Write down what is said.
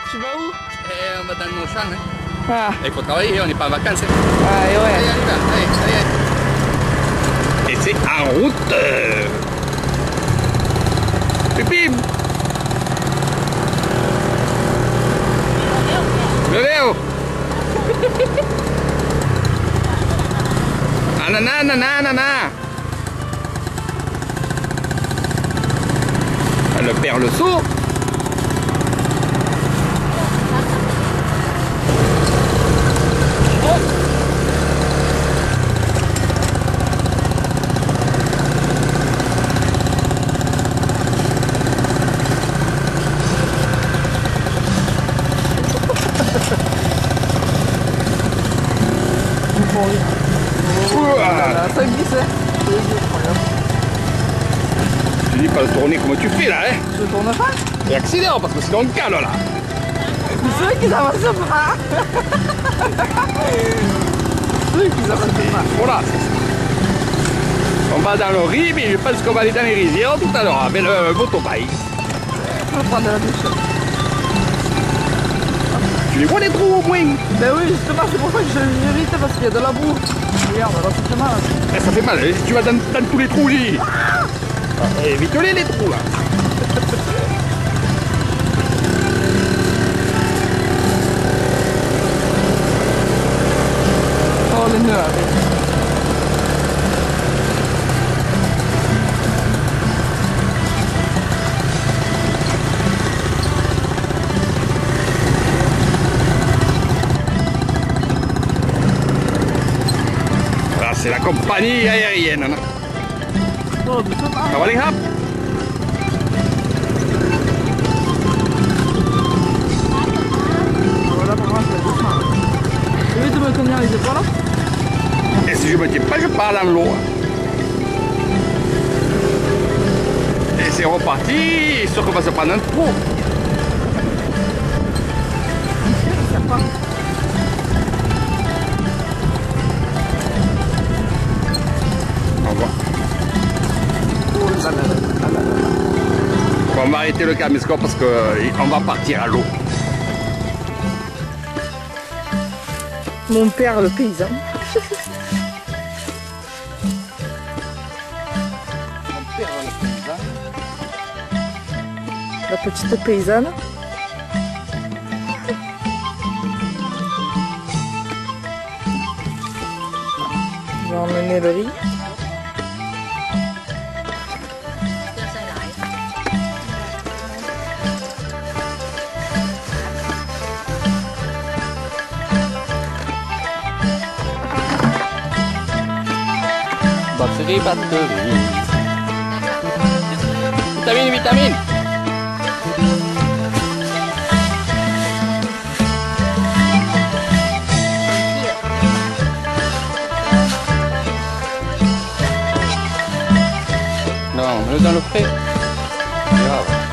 Tu vas où? On va dans nos champs. Hein. Ah. Il faut travailler, on n'est pas en vacances. Hein. Ah, et ouais. Allez, allez. Et c'est en route. Pipim. Le Léo. Anana, anana, anana. Elle perd le saut. Ça glisse, hein. Tu dis pas de tourner comme tu fais là, hein. Je tourne pas. Et accélère parce que sinon on cale là. Ceux qui avancent pas. Ceux qui avancent pas. Voilà. On va dans le riz, mais je pense qu'on va aller dans les rizières tout à l'heure avec le motorbike. On va prendre la douche. Tu les vois les trous au moins? Ben oui, justement, c'est pour ça que je vais vite parce qu'il y a de la boue. Regarde, là, ça fait mal. Eh, ça fait mal, hein, si tu vas dans tous les trous, Lily. Évite-les les trous là. Oh, les nœuds, allez. C'est la compagnie aérienne. Hein. Oh, doucement. Ça va les gars? Voilà, pour moi, c'est doucement. Tu veux me tenir les épaules? Et si je me dis pas, je pars dans l'eau. Et c'est reparti, sûr qu'on va se prendre un trou. Je sais pas. Au revoir. Oh là là là là là là. On va arrêter le caméscope parce qu'on va partir à l'eau. Mon père, le paysan. Mon père, le paysan. La petite paysanne. Je vais emmener le riz. Batterie, batterie. Vitamine, vitamine. Non, mets-le dans le frais. Grave.